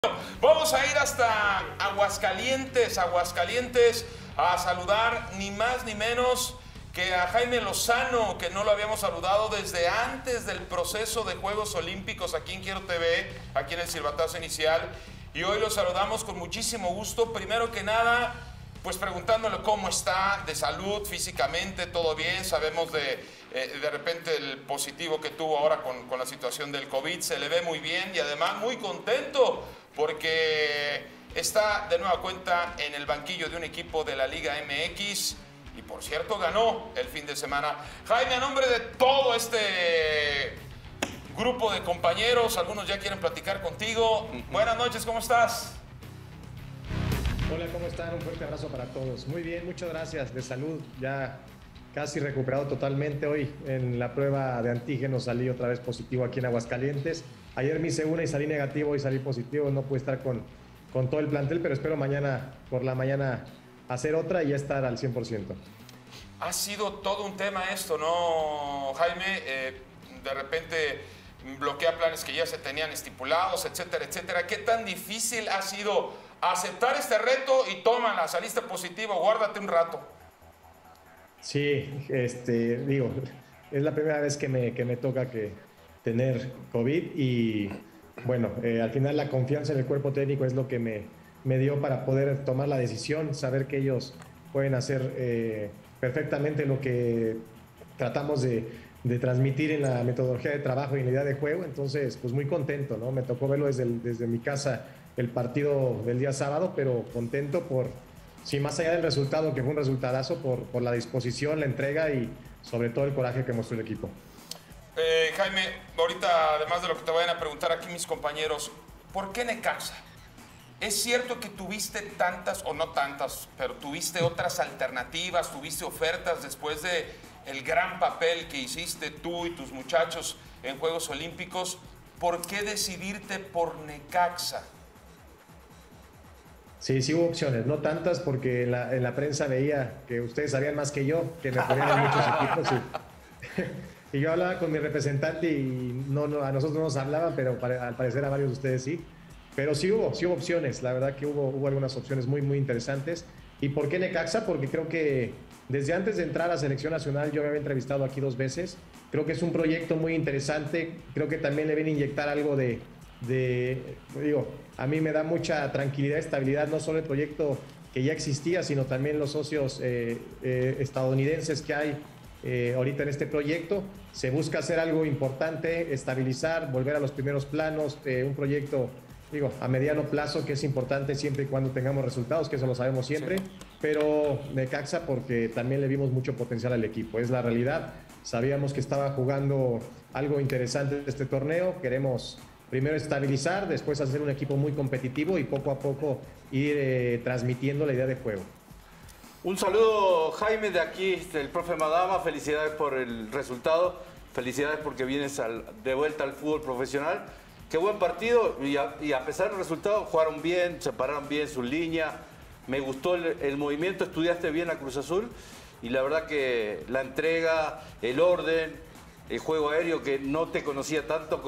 Vamos a ir hasta Aguascalientes, a saludar ni más ni menos que a Jaime Lozano, que no lo habíamos saludado desde antes del proceso de Juegos Olímpicos aquí en Quiero TV, aquí en el silbatazo inicial. Y hoy lo saludamos con muchísimo gusto. Primero que nada, pues preguntándole cómo está de salud, físicamente, todo bien. Sabemos de repente el positivo que tuvo ahora con la situación del COVID. Se le ve muy bien y además muy contento porque está de nueva cuenta en el banquillo de un equipo de la Liga MX y por cierto ganó el fin de semana. Jaime, a nombre de todo este grupo de compañeros, algunos ya quieren platicar contigo. Buenas noches, ¿cómo estás? Hola, ¿cómo están? Un fuerte abrazo para todos. Muy bien, muchas gracias. De salud, ya casi recuperado totalmente. Hoy en la prueba de antígenos salí otra vez positivo aquí en Aguascalientes. Ayer me hice una y salí negativo y salí positivo. No pude estar con todo el plantel, pero espero mañana, por la mañana, hacer otra y ya estar al 100%. Ha sido todo un tema esto, ¿no, Jaime? De repente bloquea planes que ya se tenían estipulados, etcétera, etcétera. ¿Qué tan difícil ha sido aceptar este reto y tómala, saliste positivo, guárdate un rato? Sí, digo, es la primera vez que me toca tener COVID y bueno, al final la confianza en el cuerpo técnico es lo que me dio para poder tomar la decisión, saber que ellos pueden hacer perfectamente lo que tratamos de transmitir en la metodología de trabajo y en la idea de juego. Entonces, pues muy contento, ¿no? Me tocó verlo desde mi casa el partido del día sábado, pero contento por, sí, más allá del resultado, que fue un resultadazo, por la disposición, la entrega y sobre todo el coraje que mostró el equipo. Jaime, ahorita, además de lo que te vayan a preguntar aquí mis compañeros, ¿por qué Necaxa? ¿Es cierto que tuviste tantas, o no tantas, pero tuviste otras alternativas, tuviste ofertas después de el gran papel que hiciste tú y tus muchachos en Juegos Olímpicos? ¿Por qué decidirte por Necaxa? Sí, sí hubo opciones, no tantas porque en la prensa veía que ustedes sabían más que yo, que me ponían en muchos equipos y yo hablaba con mi representante y a nosotros no nos hablaban, pero al parecer a varios de ustedes sí. Pero sí hubo opciones, la verdad que hubo algunas opciones muy, muy interesantes. ¿Y por qué Necaxa? Porque creo que desde antes de entrar a Selección Nacional yo me había entrevistado aquí 2 veces. Creo que es un proyecto muy interesante, creo que también le viene a inyectar algo digo, a mí me da mucha tranquilidad, estabilidad, no solo el proyecto que ya existía, sino también los socios estadounidenses que hay ahorita en este proyecto. Se busca hacer algo importante, estabilizar, volver a los primeros planos, un proyecto, digo, a mediano plazo, que es importante siempre y cuando tengamos resultados, que eso lo sabemos siempre, sí. Pero Necaxa porque también le vimos mucho potencial al equipo, es la realidad. Sabíamos que estaba jugando algo interesante este torneo, queremos primero estabilizar, después hacer un equipo muy competitivo y poco a poco ir transmitiendo la idea de juego. Un saludo, Jaime, de aquí, del profe Madama. Felicidades por el resultado. Felicidades porque vienes de vuelta al fútbol profesional. Qué buen partido y a pesar del resultado jugaron bien, separaron bien su línea. Me gustó el movimiento, estudiaste bien a Cruz Azul y la verdad que la entrega, el orden, el juego aéreo que no te conocía tanto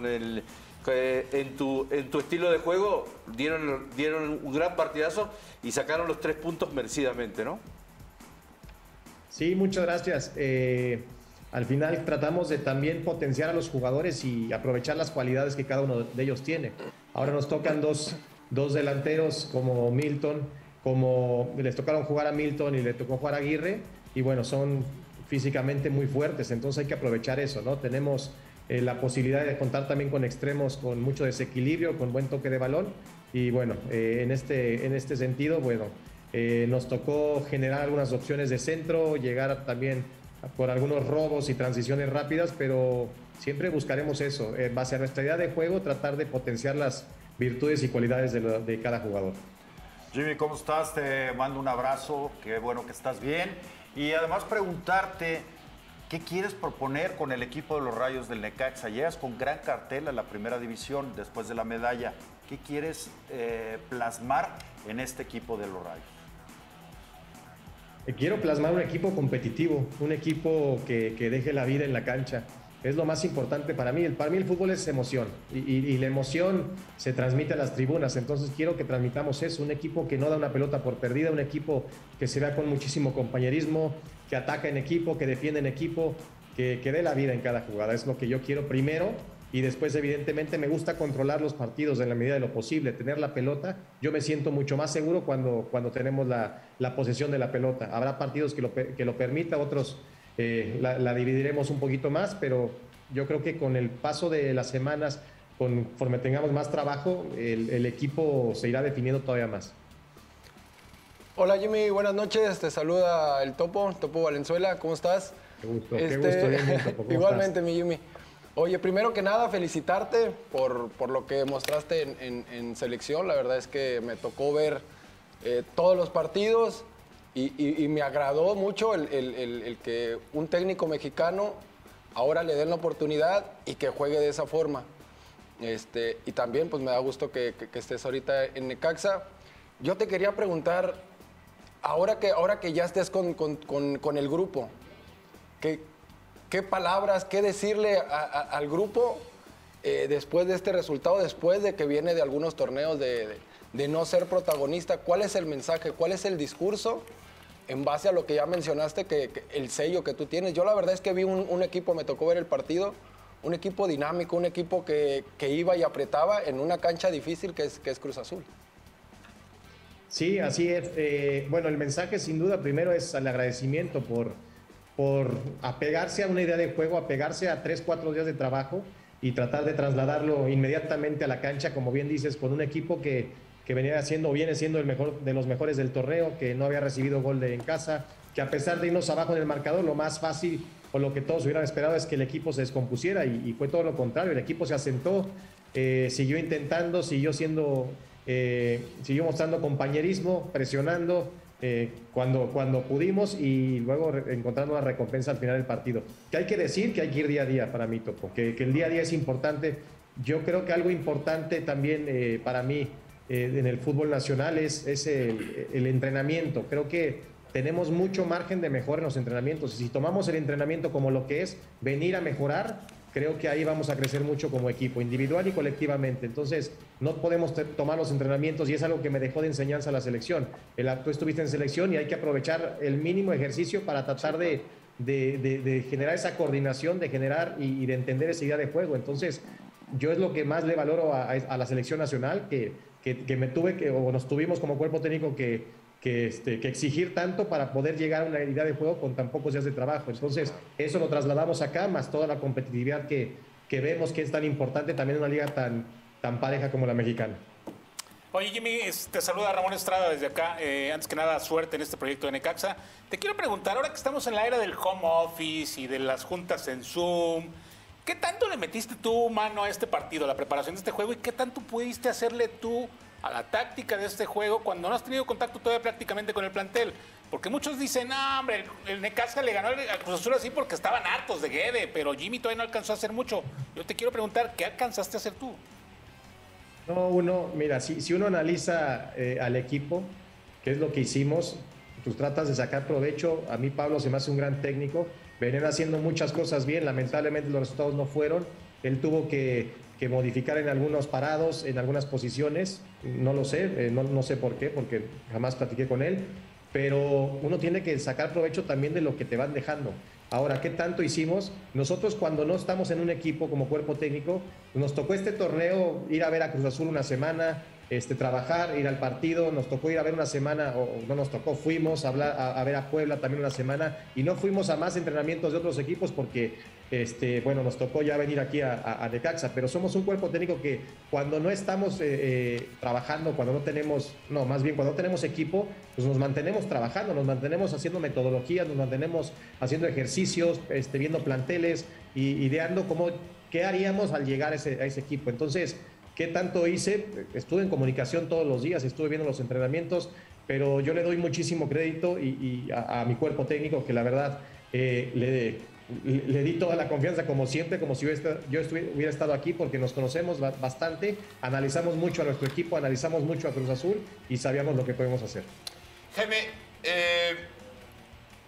en tu estilo de juego, dieron un gran partidazo y sacaron los 3 puntos merecidamente, ¿no? Sí, muchas gracias. Al final tratamos de también potenciar a los jugadores y aprovechar las cualidades que cada uno de ellos tiene. Ahora nos tocan dos delanteros como Milton, como les tocaron jugar a Milton y le tocó jugar a Aguirre, y bueno, son físicamente muy fuertes, entonces hay que aprovechar eso, ¿no? Tenemos la posibilidad de contar también con extremos con mucho desequilibrio, con buen toque de balón, y bueno, en este sentido, bueno, nos tocó generar algunas opciones de centro, llegar también por algunos robos y transiciones rápidas, pero siempre buscaremos eso, en base a nuestra idea de juego, tratar de potenciar las virtudes y cualidades de cada jugador. Jimmy, ¿cómo estás? Te mando un abrazo, qué bueno que estás bien. Y además preguntarte, ¿qué quieres proponer con el equipo de los Rayos del Necaxa? Llegas con gran cartel a la primera división después de la medalla. ¿Qué quieres plasmar en este equipo de los Rayos? Quiero plasmar un equipo competitivo, un equipo que deje la vida en la cancha, es lo más importante para mí. Para mí el fútbol es emoción y la emoción se transmite a las tribunas, entonces quiero que transmitamos eso, un equipo que no da una pelota por perdida, un equipo que se vea con muchísimo compañerismo, que ataca en equipo, que defiende en equipo, que dé la vida en cada jugada, es lo que yo quiero primero. Y después, evidentemente, me gusta controlar los partidos en la medida de lo posible, tener la pelota. Yo me siento mucho más seguro cuando tenemos la posesión de la pelota. Habrá partidos que lo permita, otros la dividiremos un poquito más, pero yo creo que con el paso de las semanas, conforme tengamos más trabajo, el equipo se irá definiendo todavía más. Hola Jimmy, buenas noches, te saluda el Topo Valenzuela, ¿cómo estás? Qué gusto, bien, Topo, ¿cómo igualmente, estás? mi Jimmy. Oye, primero que nada, felicitarte por lo que mostraste en selección. La verdad es que me tocó ver todos los partidos y me agradó mucho el que un técnico mexicano ahora le den la oportunidad y que juegue de esa forma. Y también pues me da gusto que estés ahorita en Necaxa. Yo te quería preguntar, ahora que ya estés con el grupo, ¿qué palabras, qué decirle al grupo después de este resultado, después de que viene de algunos torneos de no ser protagonista? ¿Cuál es el mensaje? ¿Cuál es el discurso en base a lo que ya mencionaste, que el sello que tú tienes? Yo la verdad es que vi un equipo, me tocó ver el partido, un equipo dinámico, un equipo que iba y apretaba en una cancha difícil que es Cruz Azul. Sí, así es. Bueno, el mensaje sin duda primero es el agradecimiento por apegarse a una idea de juego, apegarse a 3-4 días de trabajo y tratar de trasladarlo inmediatamente a la cancha, como bien dices, con un equipo que viene siendo el mejor de los mejores del torneo, que no había recibido gol en casa, que a pesar de irnos abajo en el marcador, lo más fácil o lo que todos hubieran esperado es que el equipo se descompusiera y fue todo lo contrario. El equipo se asentó, siguió intentando, siguió mostrando compañerismo, presionando cuando pudimos y luego encontrando una recompensa al final del partido. Que hay que decir que hay que ir día a día para mí, Topo, que el día a día es importante. Yo creo que algo importante también para mí en el fútbol nacional es el entrenamiento. Creo que tenemos mucho margen de mejora en los entrenamientos y si tomamos el entrenamiento como lo que es venir a mejorar, creo que ahí vamos a crecer mucho como equipo, individual y colectivamente. Entonces, no podemos tomar los entrenamientos y es algo que me dejó de enseñanza la selección. Tú estuviste en selección y hay que aprovechar el mínimo ejercicio para tratar de generar esa coordinación, de generar y de entender esa idea de juego. Entonces, yo es lo que más le valoro a la selección nacional, que nos tuvimos como cuerpo técnico que exigir tanto para poder llegar a una idea de juego con tan pocos días de trabajo. Entonces, eso lo trasladamos acá, más toda la competitividad que vemos que es tan importante también en una liga tan pareja como la mexicana. Oye, Jimmy, te saluda Ramón Estrada desde acá. Antes que nada, suerte en este proyecto de Necaxa. Te quiero preguntar, ahora que estamos en la era del home office y de las juntas en Zoom, ¿qué tanto le metiste tú mano a este partido, a la preparación de este juego, y qué tanto pudiste hacerle tú a la táctica de este juego cuando no has tenido contacto todavía prácticamente con el plantel? Porque muchos dicen, no, hombre, el Necaxa le ganó al Cruz Azul así porque estaban hartos de Guede, pero Jimmy todavía no alcanzó a hacer mucho. Yo te quiero preguntar, ¿qué alcanzaste a hacer tú? No, mira, si uno analiza al equipo, qué es lo que hicimos, pues tratas de sacar provecho. A mí Pablo se me hace un gran técnico, venían haciendo muchas cosas bien, lamentablemente los resultados no fueron, él tuvo que modificar en algunos parados, en algunas posiciones, no lo sé, no sé por qué, porque jamás platiqué con él, pero uno tiene que sacar provecho también de lo que te van dejando. Ahora, ¿qué tanto hicimos? Nosotros cuando no estamos en un equipo como cuerpo técnico, nos tocó este torneo ir a ver a Cruz Azul una semana, trabajar, ir al partido, nos tocó ir a ver una semana, o no nos tocó, fuimos a ver a Puebla también una semana y no fuimos a más entrenamientos de otros equipos porque nos tocó ya venir aquí a Necaxa, pero somos un cuerpo técnico que cuando no estamos trabajando, cuando no tenemos equipo, pues nos mantenemos trabajando, nos mantenemos haciendo metodologías, nos mantenemos haciendo ejercicios, viendo planteles y ideando qué haríamos al llegar a ese equipo. Entonces, ¿qué tanto hice? Estuve en comunicación todos los días, estuve viendo los entrenamientos, pero yo le doy muchísimo crédito a mi cuerpo técnico, que la verdad le di toda la confianza como siempre, como si yo hubiera estado aquí, porque nos conocemos bastante, analizamos mucho a nuestro equipo, analizamos mucho a Cruz Azul y sabíamos lo que podemos hacer. Jaime,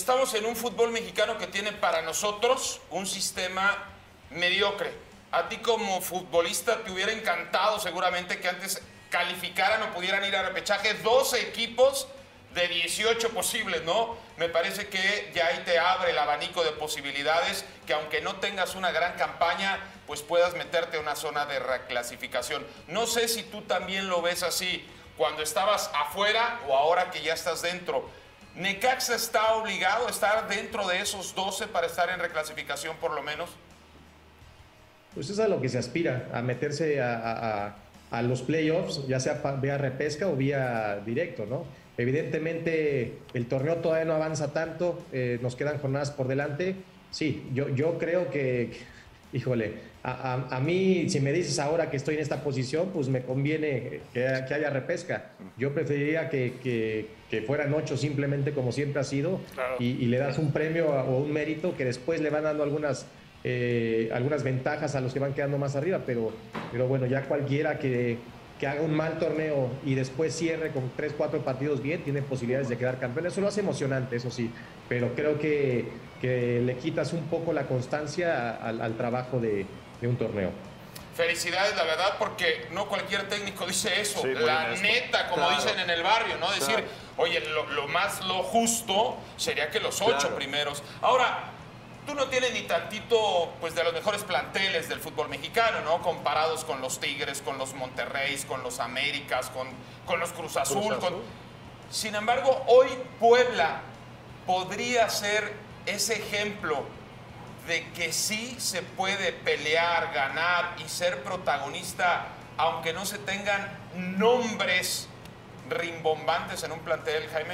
estamos en un fútbol mexicano que tiene para nosotros un sistema mediocre. A ti como futbolista te hubiera encantado seguramente que antes calificaran o pudieran ir a repechaje 12 equipos de 18 posibles, ¿no? Me parece que ya ahí te abre el abanico de posibilidades, que aunque no tengas una gran campaña, pues puedas meterte a una zona de reclasificación. No sé si tú también lo ves así, cuando estabas afuera o ahora que ya estás dentro. ¿Necaxa está obligado a estar dentro de esos 12 para estar en reclasificación por lo menos? Pues es a lo que se aspira, a meterse a los playoffs, ya sea vía repesca o vía directo, ¿no? Evidentemente el torneo todavía no avanza tanto, nos quedan jornadas por delante. Sí, yo creo que híjole, a mí, si me dices ahora que estoy en esta posición, pues me conviene que haya repesca. Yo preferiría que fueran 8 simplemente como siempre ha sido, claro. y le das un premio o un mérito que después le van dando algunas ventajas a los que van quedando más arriba, pero bueno, ya cualquiera que haga un mal torneo y después cierre con 3, 4 partidos bien, tiene posibilidades de quedar campeón. Eso lo hace emocionante, eso sí, pero creo que le quitas un poco la constancia al trabajo de un torneo. Felicidades, la verdad, porque no cualquier técnico dice eso, sí, la neta, como claro. dicen en el barrio, ¿no? Decir, Claro. oye, lo justo sería que los 8 Claro. primeros. Ahora, tú no tienes ni tantito, pues, de los mejores planteles del fútbol mexicano, ¿no? Comparados con los Tigres, con los Monterreys, con los Américas, con los Cruz Azul. Sin embargo, hoy Puebla podría ser ese ejemplo de que sí se puede pelear, ganar y ser protagonista, aunque no se tengan nombres rimbombantes en un plantel, Jaime.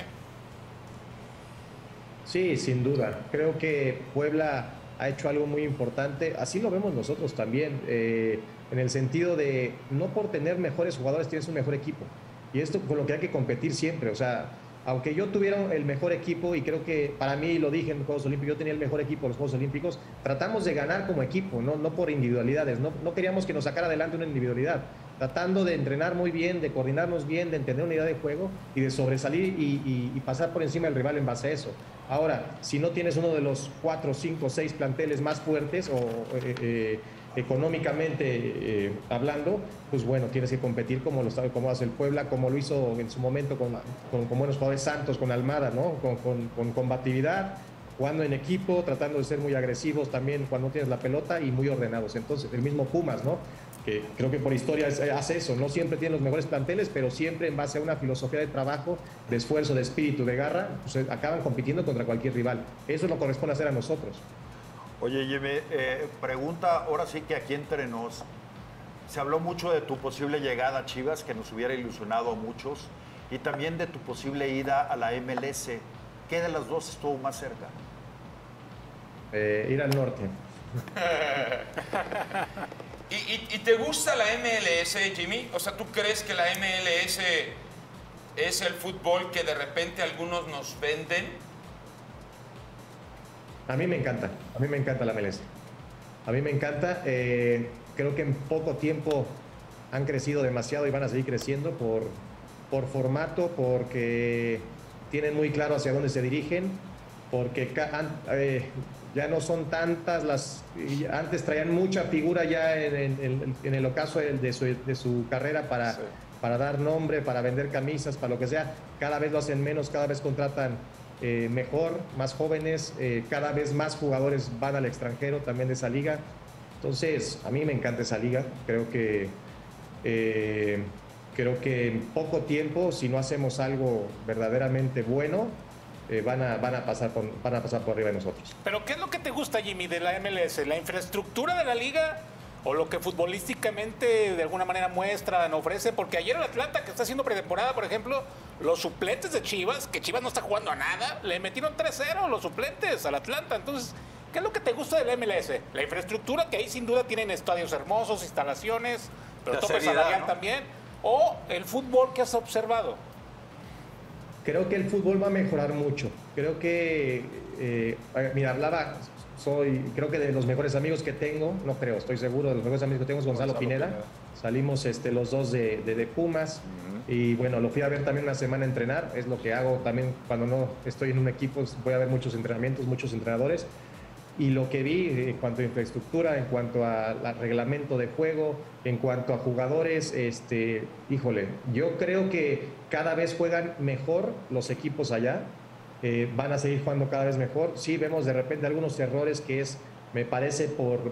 Sí, sin duda. Creo que Puebla ha hecho algo muy importante. Así lo vemos nosotros también, en el sentido de no por tener mejores jugadores tienes un mejor equipo. Y esto con lo que hay que competir siempre. O sea, aunque yo tuviera el mejor equipo, y creo que para mí lo dije en los Juegos Olímpicos, yo tenía el mejor equipo en los Juegos Olímpicos, tratamos de ganar como equipo, no por individualidades. No queríamos que nos sacara adelante una individualidad. Tratando de entrenar muy bien, de coordinarnos bien, de entender una idea de juego y de sobresalir y pasar por encima del rival en base a eso. Ahora, si no tienes uno de los 4, 5, 6 planteles más fuertes o económicamente hablando, pues bueno, tienes que competir como hace el Puebla, como lo hizo en su momento con buenos jugadores Santos, con Almada, ¿no? Con combatividad, jugando en equipo, tratando de ser muy agresivos también cuando tienes la pelota y muy ordenados. Entonces, el mismo Pumas, ¿no? Que creo que por historia hace eso, no siempre tiene los mejores planteles, pero siempre en base a una filosofía de trabajo, de esfuerzo, de espíritu, de garra, pues acaban compitiendo contra cualquier rival. Eso nos corresponde hacer a nosotros. Oye, Jimmy, pregunta ahora sí que aquí entre nos. Se habló mucho de tu posible llegada a Chivas, que nos hubiera ilusionado a muchos, y también de tu posible ida a la MLS. ¿Qué de las dos estuvo más cerca? Ir al norte. ¿Y te gusta la MLS, Jimmy? O sea, ¿tú crees que la MLS es el fútbol que de repente algunos nos venden? A mí me encanta la MLS. A mí me encanta. Creo que en poco tiempo han crecido demasiado y van a seguir creciendo por formato, porque tienen muy claro hacia dónde se dirigen, porque ya no son tantas antes traían mucha figura ya en el ocaso de su carrera para dar nombre, para vender camisas, para lo que sea. Cada vez lo hacen menos, cada vez contratan mejor, más jóvenes, cada vez más jugadores van al extranjero también de esa liga. Entonces, a mí me encanta esa liga. Creo que en poco tiempo, si no hacemos algo verdaderamente bueno, van a pasar por arriba de nosotros. ¿Pero qué es lo que te gusta, Jimmy, de la MLS? ¿La infraestructura de la liga o lo que futbolísticamente de alguna manera muestran, ofrece? Porque ayer el Atlanta, que está haciendo pretemporada, por ejemplo, los suplentes de Chivas, que Chivas no está jugando a nada, le metieron 3-0 los suplentes al Atlanta. Entonces, ¿qué es lo que te gusta de la MLS? La infraestructura, que ahí sin duda tienen estadios hermosos, instalaciones, pero tope salarial, ¿no? También. ¿O el fútbol que has observado? Creo que el fútbol va a mejorar mucho. Creo que, mira, creo que de los mejores amigos que tengo, estoy seguro de los mejores amigos que tengo es Gonzalo Pineda. Salimos los dos de Pumas. Y bueno, lo fui a ver también una semana a entrenar, es lo que hago también cuando no estoy en un equipo, voy a ver muchos entrenamientos, muchos entrenadores. Y lo que vi en cuanto a infraestructura, en cuanto al reglamento de juego, en cuanto a jugadores, híjole, yo creo que cada vez juegan mejor los equipos allá, van a seguir jugando cada vez mejor. Sí vemos de repente algunos errores que me parece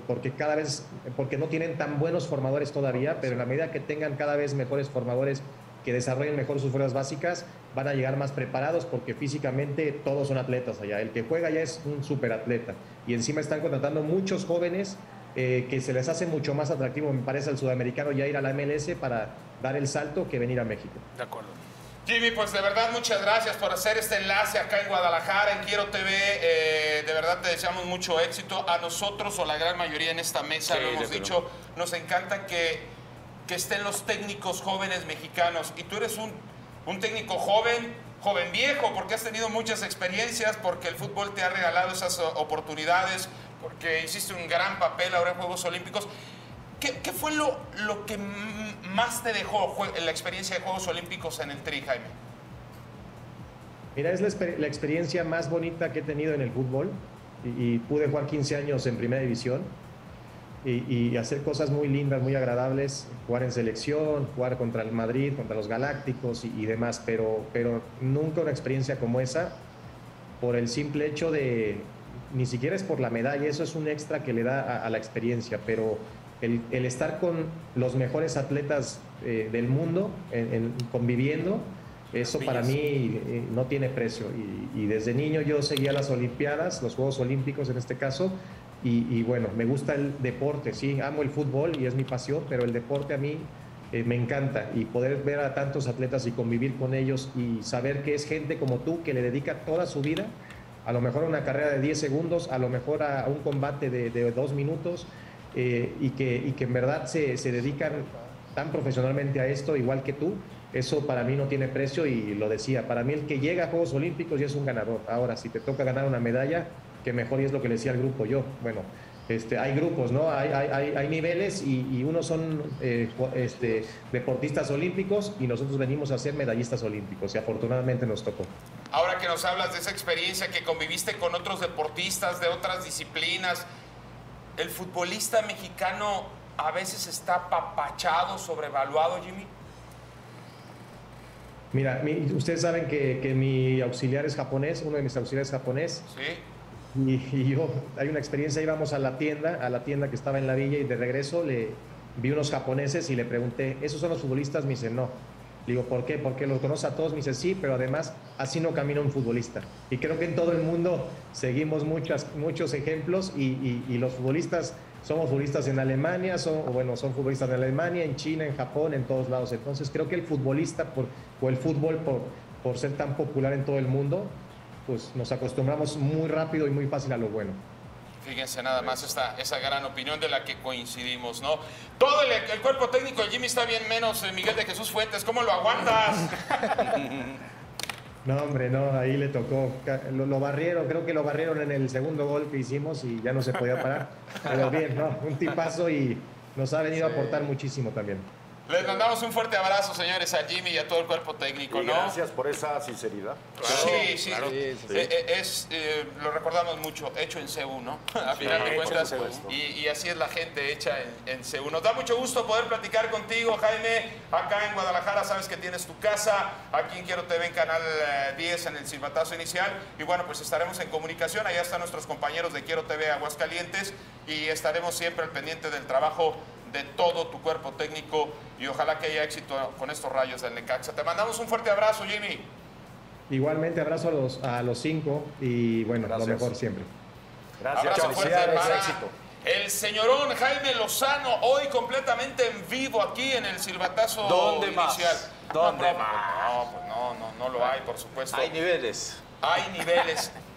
porque no tienen tan buenos formadores todavía, pero en la medida que tengan cada vez mejores formadores que desarrollen mejor sus fuerzas básicas, van a llegar más preparados porque físicamente todos son atletas allá. El que juega ya es un superatleta. Y encima están contratando muchos jóvenes que se les hace mucho más atractivo, me parece, al sudamericano ya ir a la MLS para dar el salto que venir a México. De acuerdo. Jimmy, pues de verdad muchas gracias por hacer este enlace acá en Guadalajara, en Quiero TV. De verdad te deseamos mucho éxito. A nosotros, o la gran mayoría en esta mesa, lo hemos dicho, nos encanta que estén los técnicos jóvenes mexicanos. Y tú eres un técnico joven viejo, porque has tenido muchas experiencias, porque el fútbol te ha regalado esas oportunidades, porque hiciste un gran papel ahora en Juegos Olímpicos. ¿Qué fue lo que más te dejó la experiencia de Juegos Olímpicos en el Tri, Jaime? Mira, es la experiencia más bonita que he tenido en el fútbol y pude jugar 15 años en Primera División y hacer cosas muy lindas, muy agradables, jugar en selección, jugar contra el Madrid, contra los Galácticos y demás, pero nunca una experiencia como esa por el simple hecho de, ni siquiera es por la medalla, eso es un extra que le da a la experiencia, pero el estar con los mejores atletas del mundo conviviendo, eso para mí no tiene precio. Y desde niño yo seguía las Olimpiadas, los Juegos Olímpicos en este caso, y bueno, me gusta el deporte, sí, amo el fútbol y es mi pasión, pero el deporte a mí me encanta. Y poder ver a tantos atletas y convivir con ellos y saber que es gente como tú que le dedica toda su vida, a lo mejor a una carrera de 10 segundos, a lo mejor a un combate de 2 minutos, y que en verdad se dedican tan profesionalmente a esto, igual que tú, eso para mí no tiene precio. Y lo decía, para mí el que llega a Juegos Olímpicos ya es un ganador. Ahora, si te toca ganar una medalla, que mejor, y es lo que le decía al grupo yo. Bueno, hay grupos, ¿no? Hay niveles y unos son deportistas olímpicos y nosotros venimos a ser medallistas olímpicos y afortunadamente nos tocó. Ahora que nos hablas de esa experiencia, que conviviste con otros deportistas de otras disciplinas, ¿el futbolista mexicano a veces está apapachado, sobrevaluado, Jimmy? Mira, ustedes saben que mi auxiliar es japonés, uno de mis auxiliares es japonés. Sí. Y yo, hay una experiencia, íbamos a la tienda que estaba en la villa y de regreso vi unos japoneses y le pregunté, ¿esos son los futbolistas? Me dice, no. Le digo, ¿por qué? Porque los conoce a todos. Me dice, sí, pero además así no camina un futbolista. Y creo que en todo el mundo seguimos muchos ejemplos y los futbolistas, somos futbolistas en Alemania, son futbolistas en Alemania, en China, en Japón, en todos lados. Entonces creo que el futbolista o el fútbol por ser tan popular en todo el mundo, pues nos acostumbramos muy rápido y muy fácil a lo bueno. Fíjense nada más esa gran opinión de la que coincidimos, ¿no? Todo el cuerpo técnico de Jimmy está bien, menos Miguel de Jesús Fuentes. ¿Cómo lo aguantas? No, hombre, no, ahí le tocó. Lo barrieron, creo que lo barrieron en el segundo gol que hicimos y ya no se podía parar. Pero bien, ¿no? Un tipazo y nos ha venido a aportar muchísimo también. Les mandamos un fuerte abrazo, señores, a Jimmy y a todo el cuerpo técnico, y ¿no? gracias por esa sinceridad. Claro, sí. Claro. Lo recordamos mucho, hecho en CU, ¿no? A final de cuentas, y así es la gente hecha en CU. Nos da mucho gusto poder platicar contigo, Jaime, acá en Guadalajara. Sabes que tienes tu casa, aquí en Quiero TV, en Canal 10, en el silbatazo inicial. Y bueno, pues estaremos en comunicación. Allá están nuestros compañeros de Quiero TV Aguascalientes y estaremos siempre al pendiente del trabajo de todo tu cuerpo técnico y ojalá que haya éxito con estos Rayos del Necaxa. Te mandamos un fuerte abrazo, Jimmy. Igualmente, abrazo a los 5 y bueno, gracias. Lo mejor siempre. Gracias, abrazo fuerte para éxito. El señorón Jaime Lozano, hoy completamente en vivo aquí en el silbatazo ¿Dónde inicial. Más? ¿Dónde más? No lo hay, por supuesto. Hay niveles. Hay niveles.